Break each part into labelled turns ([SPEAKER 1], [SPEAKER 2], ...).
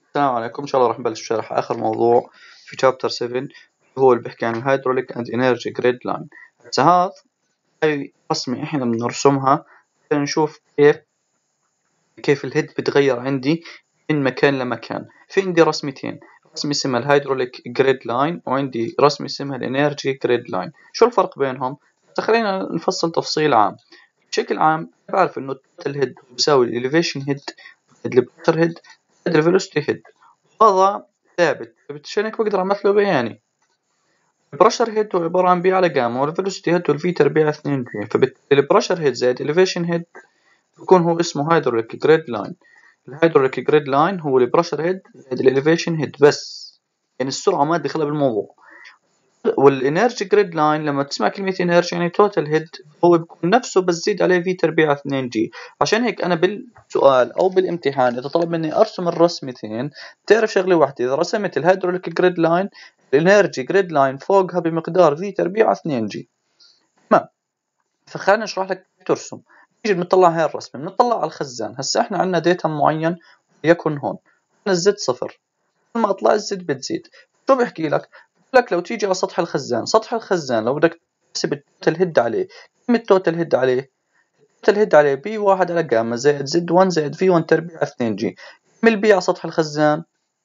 [SPEAKER 1] السلام عليكم. إن شاء الله راح نبلش بشرح آخر موضوع في شابتر 7 هو اللي بيحكي عن الهيدروليك أند إنرجي جريد لاين. هسه هاي رسمة إحنا بنرسمها عشان نشوف كيف الهيد بتغير عندي من مكان لمكان. في عندي رسمتين، رسمة اسمها الهيدروليك جريد لاين وعندي رسمة اسمها الإنرجي جريد لاين. شو الفرق بينهم؟ خلينا نفصل تفصيل عام. بشكل عام بعرف إنه الهيد بيساوي الإليفيشن هيد، البريشر هيد، الفيلوسيتي هيد، هذا ثابت، عشان هيك بقدر أمثله بياني. البرشر هيد هو عبارة عن بي على جاما، والفيلوسيتي هيد هو الفي تربيع 2 جي، فبالتالي البرشر هيد زائد الإليفيشن هيد بيكون هو اسمه هيدروليك جريد لاين. الهيدروليك جريد لاين هو البرشر هيد زائد الإليفيشن هيد بس، يعني السرعة ما دخلها بالموضوع. والإنرجي جريد لاين لما تسمع كلمة إنرجي يعني توتال هيد، هو بيكون نفسه بس زيد عليه في تربيع 2 جي. عشان هيك أنا بالسؤال أو بالامتحان إذا طلب مني أرسم الرسمتين تعرف شغلة واحدة، إذا رسمت الهيدروليك جريد لاين الإنرجي جريد لاين فوقها بمقدار في تربيع 2 جي. تمام، فخلينا نشرح لك ترسم. نيجي بنطلع هاي الرسمة، بنطلع على الخزان. هسا إحنا عندنا داتا معين يكون هون الزد صفر، لما أطلع الزد بتزيد. شو بحكي لك؟ لك لو تيجي على سطح الخزان، سطح الخزان لو بدك تحسب التوتال هيد عليه، كم التوتال هيد عليه؟ التوتال هيد عليه بي واحد على جاما زائد زد 1 زائد في 1 تربيع 2 جي. كم البي على سطح الخزان؟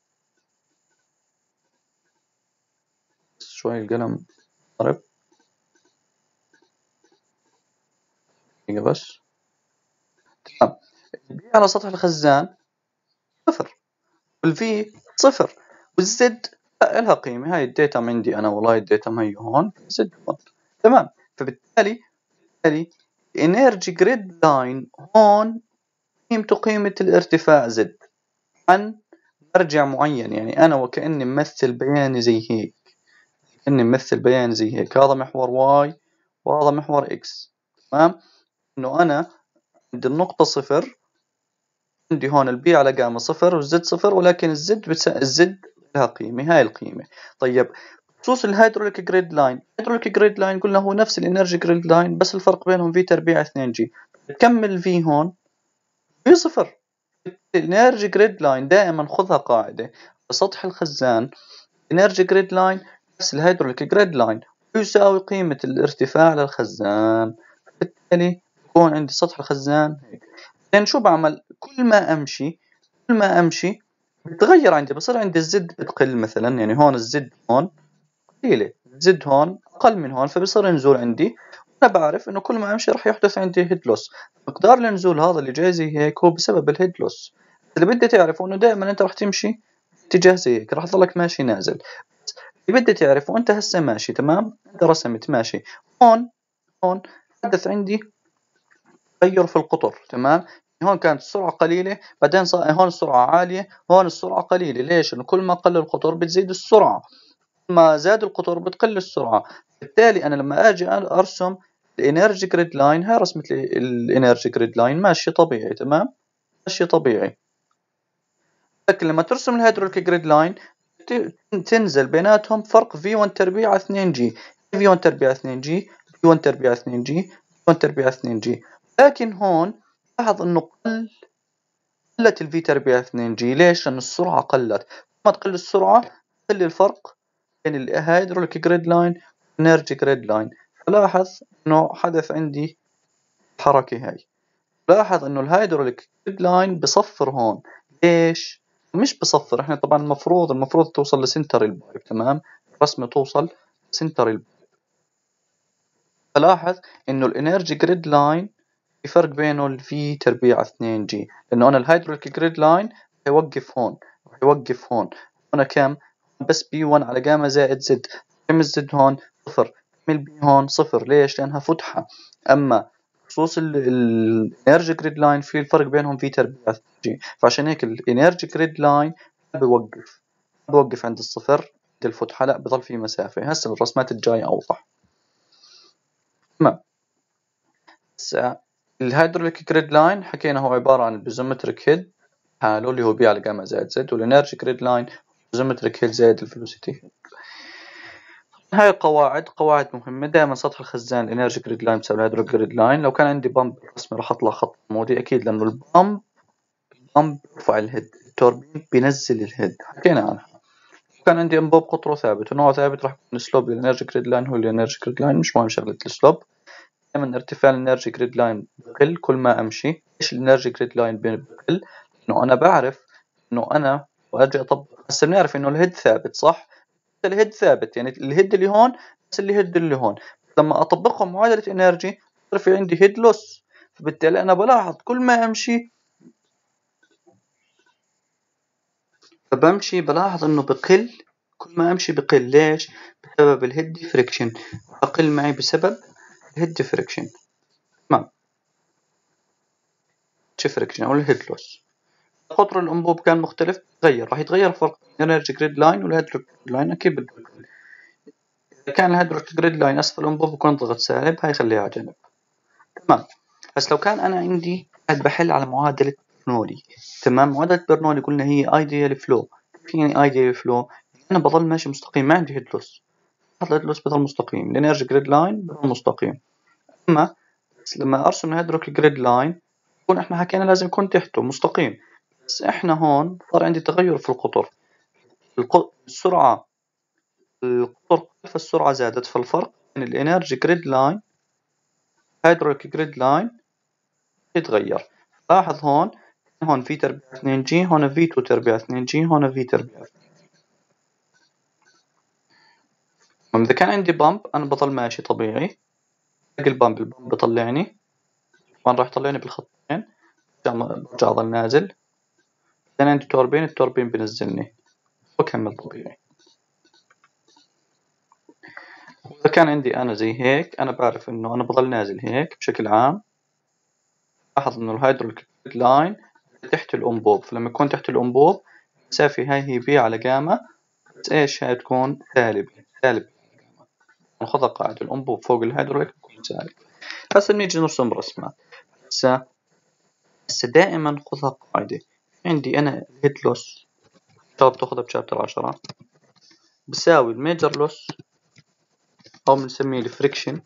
[SPEAKER 1] شوي القلم ضرب بس. تمام، البي على سطح الخزان صفر، والفي صفر، والزد لها قيمة. هاي الداتا عندي أنا، والله الداتا هي هون زد 1. تمام، فبالتالي الانرجي جريد لاين هون قيمته قيمة الارتفاع زد عن مرجع معين. يعني أنا وكأني ممثل بياني زي هيك، كأني ممثل بياني زي هيك، هذا محور واي وهذا محور اكس. تمام، إنه أنا عند النقطة صفر عندي هون البي على جاما صفر والزد صفر، ولكن الزد لها قيمة، هاي القيمة. طيب بخصوص الهيدروليك جريد لاين، الهيدروليك جريد لاين قلنا هو نفس الانرجي جريد لاين بس الفرق بينهم في تربيع 2 جي. كمل في هون في صفر. الانرجي جريد لاين دائما خذها قاعدة، بسطح الخزان الانرجي جريد لاين نفس الهيدروليك جريد لاين يساوي قيمة الارتفاع للخزان. بالتالي يكون عندي سطح الخزان هيك. لأن شو بعمل؟ كل ما أمشي بتغير عندي، بصير عندي الزد بتقل مثلا. يعني هون الزد هون قليلة، الزد هون أقل من هون، فبصير النزول عندي. أنا بعرف إنه كل ما أمشي راح يحدث عندي هيد لوس. مقدار النزول هذا اللي جاي زي هيك هو بسبب الهيد لوس. اللي بدي تعرفه إنه دائما أنت راح تمشي اتجاه زي هيك، راح تضلك ماشي نازل. اللي بدي تعرفه أنت هسه ماشي تمام، أنت رسمت ماشي هون حدث عندي تغير في القطر. تمام، هون كانت السرعة قليلة، بعدين صار هون السرعة عالية، هون السرعة قليلة. ليش؟ إنه كل ما قل القطر بتزيد السرعة، كل ما زاد القطر بتقل السرعة. بالتالي أنا لما أجي أرسم الإنرجي جريد لاين، هاي رسمة الإنرجي جريد لاين ماشي طبيعي. تمام، ماشي طبيعي. لكن لما ترسم الهيدروليك جريد لاين تنزل بيناتهم فرق V1 تربيع 2 جي، V1 تربيع 2 جي، V1 تربيع 2 جي، V1 تربيع 2 جي. لكن هون لاحظ انه قلت الفي تربيع 2 جي. ليش؟ لأن السرعة قلت. ما تقل السرعة تقل الفرق بين الهيدروليك جريد لاين والانرجي جريد لاين. فلاحظ انه حدث عندي الحركة هاي. لاحظ انه الهيدروليك جريد لاين بصفر هون. ليش؟ مش بصفر، احنا طبعا المفروض توصل لسنتر البايب. تمام، الرسمة توصل لسنتر البايب. فلاحظ انه الانرجي جريد لاين في فرق بينه الفي تربيع 2 جي، لانه انا الهيدروليك جريد لاين يوقف هون، يوقف هون. هنا كم؟ بس بي 1 على جاما زائد زد. كم الزد هون؟ صفر. كم البي هون؟ صفر. ليش؟ لانها فتحة. اما بخصوص الانرجي جريد لاين في الفرق بينهم في تربيع 2 جي، فعشان هيك الانرجي جريد لاين بوقف عند الصفر عند الفتحة، لا بضل في مسافة. هسه الرسمات الجاية اوضح. تمام، الهيدروليك جريد لاين حكينا هو عبارة عن البيزومتريك هيد حاله اللي هو بي على جاما زائد زد، والانرجي جريد لاين بيزومتريك هيد زائد الفيلوسيتي. هاي قواعد مهمة. دائما سطح الخزان الانرجي جريد لاين بسبب الهيدروليك جريد لاين. لو كان عندي بامب بالرسمة راح اطلع خط عمودي اكيد، لانه البامب يرفع الهيد. التوربين بينزل الهيد، حكينا عنها. كان عندي انبوب قطره ثابت ونوعه ثابت، راح يكون سلوب الانرجي جريد لاين هو الانرجي جريد لاين، مش مهم شغلة السلوب. دائما ارتفاع الانرجي جريد لاين بقل كل ما امشي. ايش الانرجي جريد لاين بقل؟ انه انا بعرف انه انا واجي اطبق، هسه بنعرف انه الهيد ثابت صح؟ الهيد ثابت يعني الهيد اللي هون بس الهيد اللي هون، لما اطبقهم معادلة انرجي صار في عندي هيد لوس، فبالتالي انا بلاحظ كل ما امشي فبمشي بلاحظ انه بقل، كل ما امشي بقل. ليش؟ بسبب الهيد فريكشن، اقل معي بسبب الهيد فريكشن. تمام، فريكشن او الهيد لوس. قطر الانبوب كان مختلف، تغير، راح يتغير فرق الانرجي جريد لاين والهيدروليك جريد لاين اكيد بده. اذا كان الهيدروليك جريد لاين اسفل الانبوب بكون ضغط سالب، هاي خليها على جنب. تمام. بس لو كان انا عندي قاعد بحل على معادلة برنولي، تمام، معادلة برنولي قلنا هي ايديال فلو. كيف يعني ايديال فلو؟ انا بضل ماشي مستقيم، ما عندي هيد لوس، الهيد لوس بضل مستقيم، الانرجي جريد لاين بضل مستقيم. اما لما ارسم الهيدروليك جريد لاين يكون احنا حكينا لازم يكون تحته مستقيم، بس احنا هون صار عندي تغير في القطر، السرعة، القطر فالسرعة زادت، فالفرق بين الانرجي جريد لاين هيدروليك جريد لاين يتغير. لاحظ هون، هون في تربيع 2 جي، هون في 2 تربيع 2 جي، هون في تربيع. إذا كان عندي بامب أنا بضل ماشي طبيعي، باقي البامب بطلعني، طبعا راح يطلعني بالخطين، برجع أضل نازل. بعدين عندي توربين، التوربين بنزلني وأكمل طبيعي. إذا كان عندي أنا زي هيك، أنا بعرف إنه أنا بضل نازل هيك بشكل عام. لاحظ إنه الهيدروليك لاين تحت الأنبوب، فلما يكون تحت الأنبوب المسافة هاي هي بي على جاما، بس إيش هاي تكون سالب، سالب. ناخذها قاعدة الأنبوب فوق الهيدروليك تكون سالب. هسه بنيجي نرسم رسمة. هسه دائما خذها قاعدة. عندي أنا الهيد لوس، شباب بتاخذها بشابتر 10، بساوي الميجر لوس أو بنسميه الفريكشن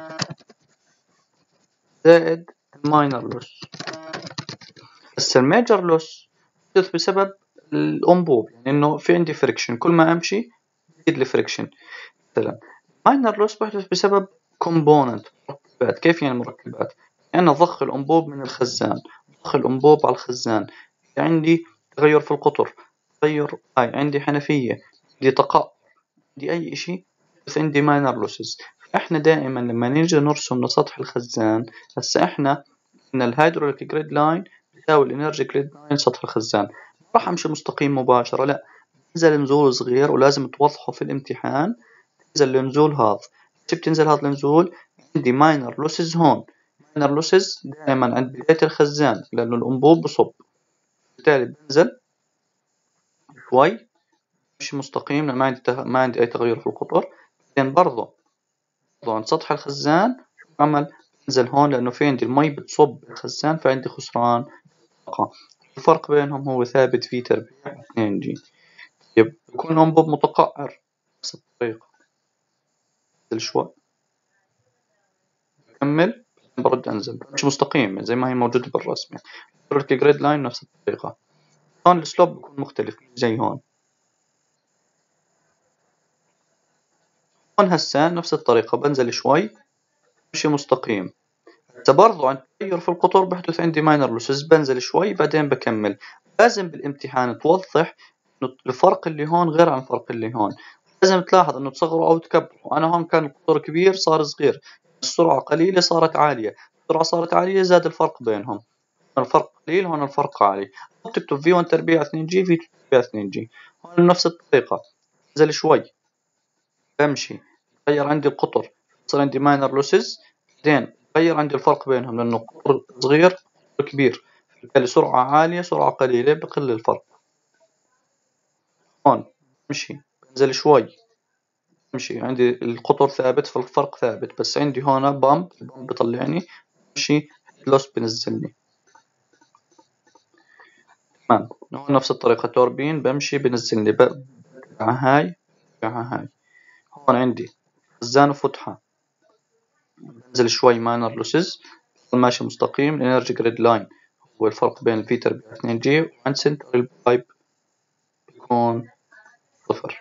[SPEAKER 1] زائد الماينر لوس. هسه الميجر لوس يحدث بسبب الأنبوب، يعني إنه في عندي فريكشن، كل ما أمشي يزيد الفريكشن. مثلا ماينر لوس بيحدث بسبب كومبوننت، مركبات. كيف يعني مركبات؟ يعني ضخ الأنبوب من الخزان، ضخ الأنبوب على الخزان، عندي تغير في القطر، تغير هاي، عندي حنفية، عندي تقاء، عندي أي إشي، بس عندي ماينر لوسز. فإحنا دائما لما نيجي نرسم لسطح الخزان، هسا إحنا إن الهيدروليك جريد لاين بيساوي الإنرجي جريد لاين سطح الخزان، ما راح أمشي مستقيم مباشرة، لا، نزل نزول صغير ولازم توضحه في الامتحان. تنزل النزول هذا، كيف بتنزل هذا النزول؟ عندي ماينر لوسز هون، ماينر لوسز دائما عند بداية الخزان لأنه الأنبوب بصب، بالتالي بنزل شوي، مش مستقيم لأن ما عندي أي تغير في القطر. بعدين برضه عند سطح الخزان عمل بنزل هون لأنه في عندي المي بتصب بالخزان فعندي خسران طاقة. الفرق بينهم هو ثابت في تربيع 2 جي. يكون الأنبوب متقعر نفس الطريقة، نزل شوي، أكمل، برد أنزل، مش مستقيم زي ما هي موجودة بالرسمة. الفيرتيكال جريد لاين نفس الطريقة. هون السلوب بيكون مختلف زي هون. هون هسه نفس الطريقة، بنزل شوي، مشي مستقيم. هسه برضو عند تغير في القطر بحدث عندي ماينر لوسز، بنزل شوي بعدين بكمل. لازم بالامتحان توضح إنه الفرق اللي هون غير عن الفرق اللي هون. لازم تلاحظ إنه تصغروا أو تكبروا. أنا هون كان القطر كبير صار صغير، السرعة قليلة صارت عالية، السرعة صارت عالية زاد الفرق بينهم. الفرق قليل، هون الفرق عالي. تكتب في 1 تربيع 2 جي، في 2 تربيع 2 جي. هون نفس الطريقة، انزل شوي، بمشي، غير عندي القطر، صار عندي ماينر لوسز، بعدين غير عندي الفرق بينهم لأنه قطر صغير قطر كبير، بالتالي سرعة عالية سرعة قليلة بقل الفرق. هون بمشي، بنزل شوي، بمشي، عندي القطر ثابت فالفرق ثابت، بس عندي هون بامب، البامب بطلعني، بمشي لوس بنزلني. تمام. هون نفس الطريقة، توربين بمشي بنزلني، هاي هاي. هون عندي خزان وفتحة، بنزل شوي ماينر لوسز، ماشي مستقيم، الانرجي جريد لاين والفرق بين الفي تربيع 2 جي وعند سنتر البايب بيكون 0.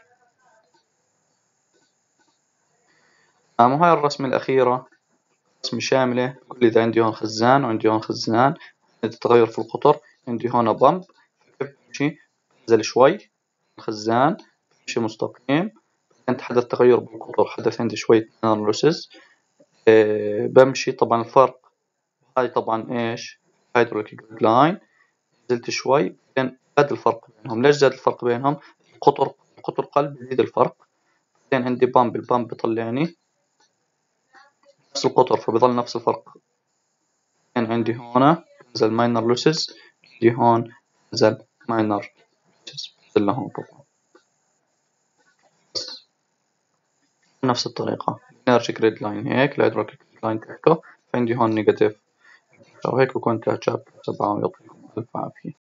[SPEAKER 1] وهاي الرسمة الأخيرة رسمة شاملة، كل إذا عندي هون خزان وعندي هون خزان، التغير في القطر، عندي هون بمب كيف بمشي، بنزل شوي الخزان بمشي مستقيم، بعدين حدث تغير بالقطر، حدث عندي شوية لوسز، بمشي. طبعا الفرق هاي طبعا إيش هيدروليك جريد لاين، نزلت شوي بعدين زاد الفرق بينهم. ليش زاد الفرق بينهم؟ القطر قل بيزيد الفرق. بعدين عندي بامب، البامب بيطلعني نفس القطر فبظل نفس الفرق. بعدين عندي هنا نزل ماينر لوسز، عندي هون نزل ماينر لوسز، نزل لهون طبعا نفس الطريقة. انرجي جريد لاين هيك، الهيدروليك جريد لاين تحته، فعندي هون نيجاتيف، وهيك بكون انتهت شابتر 7 ويعطيكم ألف عافية.